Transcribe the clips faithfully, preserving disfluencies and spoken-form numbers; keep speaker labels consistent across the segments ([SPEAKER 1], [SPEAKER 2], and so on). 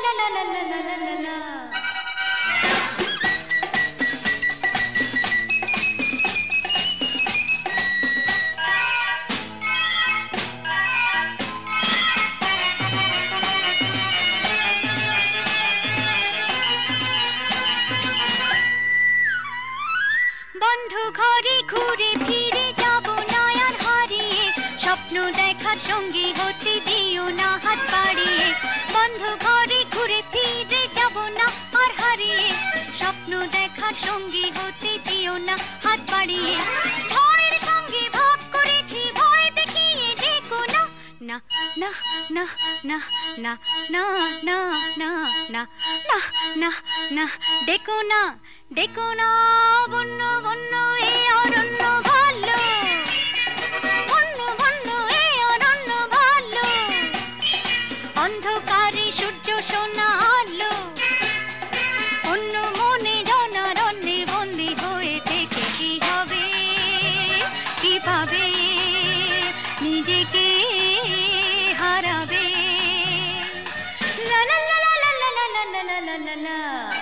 [SPEAKER 1] বন্ধু ঘরে ঘুরে ফিরে যাব না আর হারিয়ে, স্বপ্ন দেখার সঙ্গী হতে দিও না হাত বাড়িয়ে। বন্ধু ঘরে ঘুরে ফিরে যাব না আর হারিয়ে, স্বপ্ন দেখার সঙ্গী হতে দিও না হাত বাড়িয়ে। ভয়ের সঙ্গে ভাব করেছি, ভয় দেখিয়ে দেখো না, না না না না না না না না না না না না দেখো না, দেখো না বন্য বন্য এ অরণ্য ভালো, বন্য বন্য এ অরণ্য ভালো। অন্ধকারে সূর্য সোনা আলো, অন্য মনে জনারণ্যে বন্দী হয়ে থেকে কি হবে, কি পাবে, নিজেকে হারাবে। লা লা লা লা লা লা লা লা লা লা লা।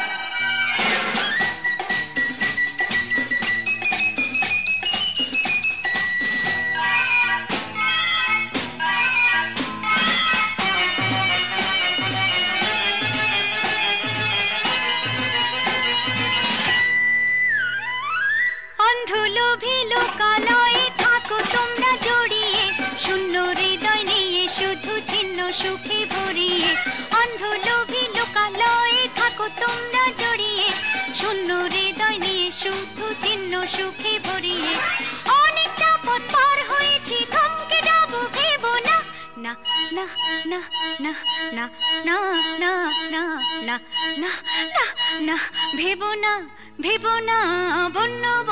[SPEAKER 1] অন্ধলোভী লোকালয়ে থাকো তোমরা জড়িয়ে, শূন্য হৃদয় নিয়ে শুধু ছিন্ন সুখে ভরিয়ে। অন্ধলোভী লোকালয়ে থাকো তোমরা জড়িয়ে, শূন্য হৃদয় নিয়ে শুধু ছিন্ন সুখে ভরিয়ে। অনেকটা পথ পার হয়েছি, থমকে যাব ভেবো না, না না না না না না না না না না না না ভেবো না, ভেবো না বন্য